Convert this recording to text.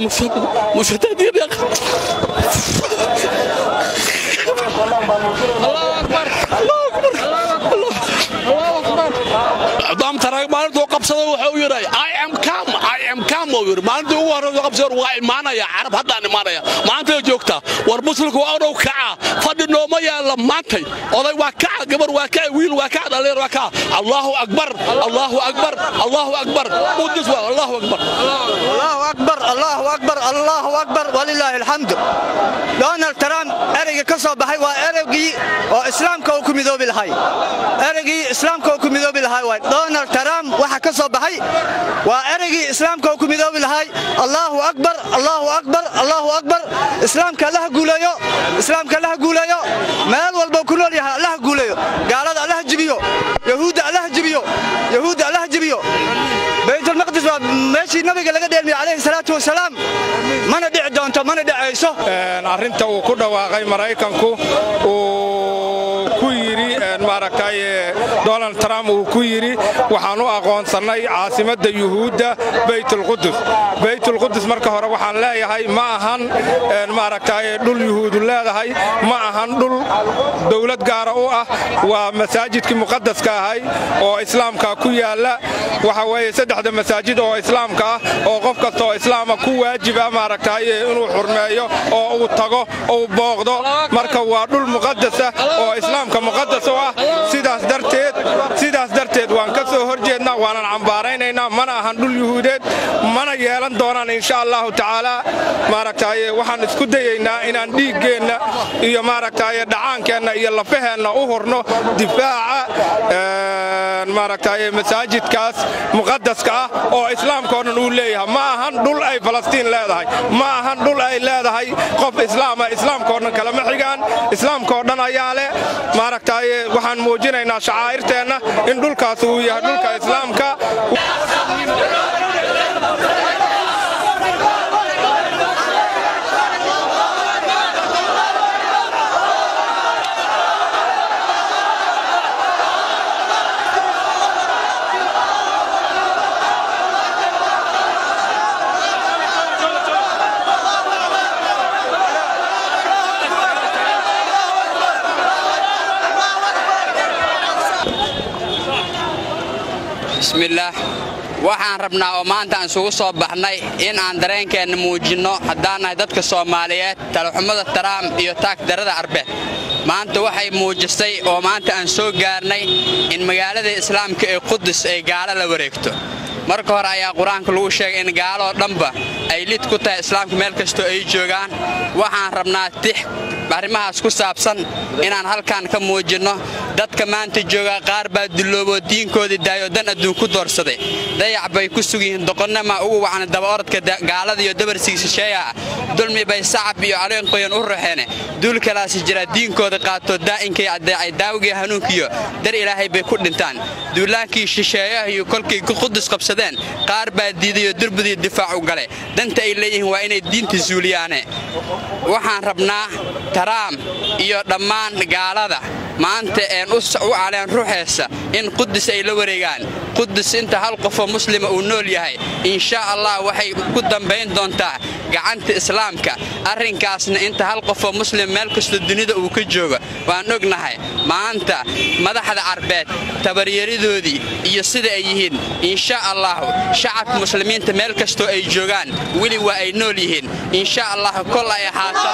مشتدين يا أخي. الله أكبر الله أكبر الله أكبر. عظام ترى ما عنده قبصة وحويري I am calm وير ما عنده هو قبصة وعي معنا يا عرب هذا أنا معنا يا ما عنده جوكتا ورمسلك وأنا كعا فدنا ما يا لما أنتي الله وكعا قبر وكعا ويل وكعا دليل وكعا الله أكبر الله أكبر الله أكبر قدس الله أكبر الله أكبر الله أكبر الله أكبر ولله الحمد. دونالد ترامب أرجع كسب بحي وأرجع وإسلام كوكب مذوب الهاي أرجع إسلام كوكب مذوب الهاي دونالد ترامب وحكسب بحي وأرجع إسلام كوكب مذوب الهاي. الله أكبر الله أكبر الله أكبر. إسلام كله قوليو إسلام كله قوليو مال والبكرول يا الله قوليو قال هذا الله جبيو يهود الله جبيو يهود الله جبيو. بيت المقدس ماشي النبي قال لقد عليه الصلاة والسلام ما ندع دونت ما ندع عيسو. أرنت وكذا وعي مرايكنكو وكيري ماركاي دونالد ترامب وكيري وحنو أقون صناي عاصمة اليهود بيت القدس. بيت القدس مركه هو وحن لا يهاي معهن ماركاي دول يهود لا هاي معهن دول دولة جارة ومساجد كمقدس كهاي أو إسلام ككويا لا وحوي سدحد مساجد أو إسلام كا أو قف كتو إسلام كواجب ماركاي إنه حرمايو أو تجو أو بغض مركه ودول مقدسة أو إسلام كمقدس سيداس درتيد وان كسو هرجينا وانا عمبارينينا منا هندول يهوديد منا يلان دونان إن شاء الله تعالى ماركاي وحن isku dayayna inaan dhiigeena iyo maaragtay dhacaankeena iyo lafaheena u horno difaaca maaragtay masaajidkaas muqaddaska ah oo islaamka oo dhan uu leeyahay ma ahan dhul ay Falastiin leedahay ma ahan dhul ay leedahay qof islaamka oo dhan kala ma xigaan islaamka oo dhan ayaa leh maaragtay waxaan muujinaynaa shacairteena in dhulkaas uu yahay dhulka islaamka. بسم الله waxaan rabnaa oo maanta aan isugu soo baxnay in aan dareenkeena muujino haddaan nahay dadka Soomaaliyeed talaxumada Trump iyo taagdarada Arbeed maanta waxay muujisay oo maanta aan soo gaarnay in magaalada Islaamka ee Qudus ay gaalo la wareegto marka hore ayaa Quraanka lagu sheegay in gaalo dhanba ay lid ku tahay Islaamka meel kasto ay joogaan waxaan rabnaa arrimahaas ku saabsan inaan halkaan ka muujino dadka maanta jooga qaar baa duloobo diinkooda daayo dan adduun ku doorsaday dayac bay ku sugiin doqonnama ugu wacna daba orodka gaalada iyo dabarsiisa sheeya dulmi bay sacab iyo caleen qoyan u raxeen dulkalaas jira diinkooda qaato daa'inkay ay daawga hanuunkiyo dar Ilaahay bay ku dhintaan duulaankii shisheeyaha iyo kolkii Qudus qabsadeen qaar baa diiday durbadii difaac u galay danta ay leeyihiin waa inay diinta zuuliyaan waxaan rabnaa Trump iyo dhammaan gaalada maanta u caleen ruuxeesa in Qudus ay la wareegaan Qudus inta hal qof oo muslima uu nool yahay insha Allah waxay ku dambeyn doontaa gacanta islaamka arrinkaasna inta hal qof oo muslim meel kasta dunida uu ka joogo waan ognahay maanta madaxda Arbeed tabaryaridoodii iyo sida ay yihiin insha Allah shacabka muslimiinta meel kasta ay joogaan wali waa ay nool yihiin insha Allah kol ay ahaato